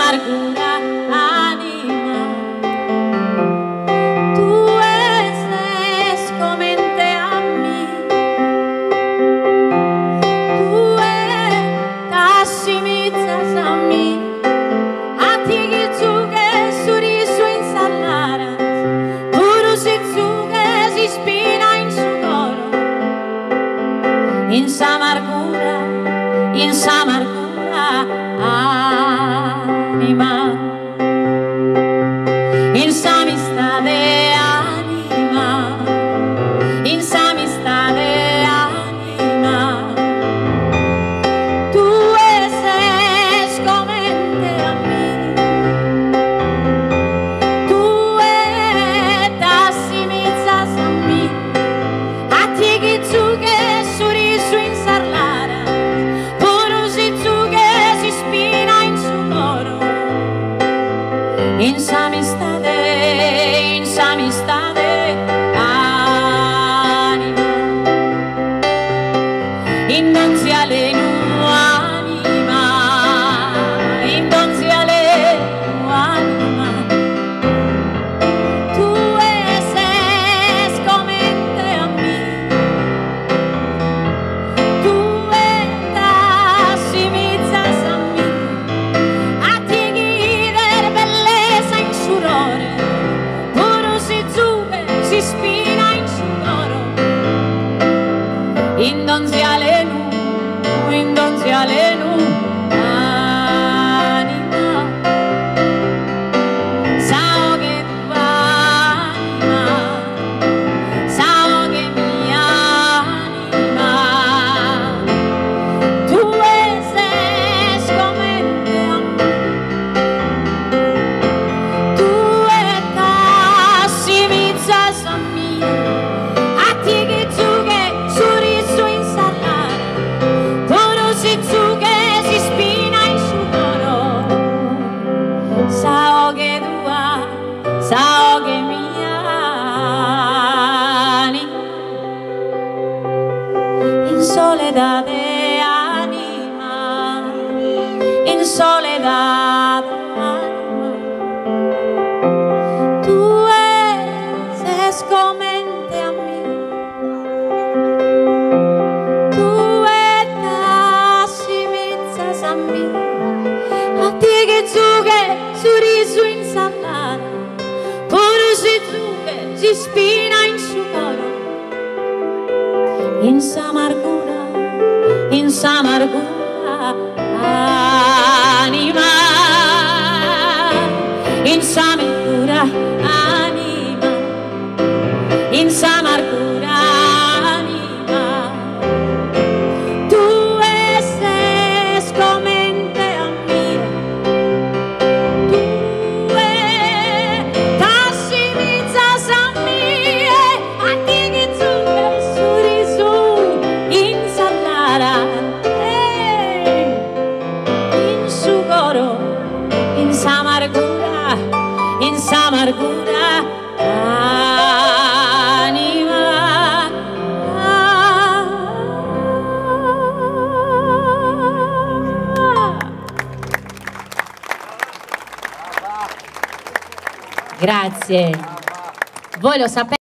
amargura, anima. Tú eres comente a mí. Tú eres imitas a mí. A ti que zuge sorriso in salaras, puro si zuge si spina in su coro. In s'amargura, anima. In s'amistade, anima. In s'amistade, anima. Tu eres comente a mí. Tu eres imitas a mí. A ti que zuge sorriso in sarlara, puro si zuge si spina in su coro. In s'amistade, anima. In donziale anima. In donziale anima. Tu eres comente a mí. Tu eres imitas a mí. A ti guider bellezza in furore, puro si zuge si spina in su coro. In donziale anima. Sao che tua anima, sao che mia anima. Tu eres comente a mí. Tu eres imitas a mí. A ti che zuge sorriso in salaras, puro si zuge si spina in su coro. Sao che tua, sao che mia anima. In soledade anima. In soledade anima. Tu eres comente a mí. Tu eres imitas a mí. A ti che zuge sorriso in salaras, puro si zuge si spina in su coro. In s'amargura, anima. In s'amargura, anima. In s'amargura, anima. Tu eres comente a mí. Tu eres imitas a mí. A ti que zuge sorriso in salaras, in su coro. In s'amargura, anima. Grazie. Voi lo sapete.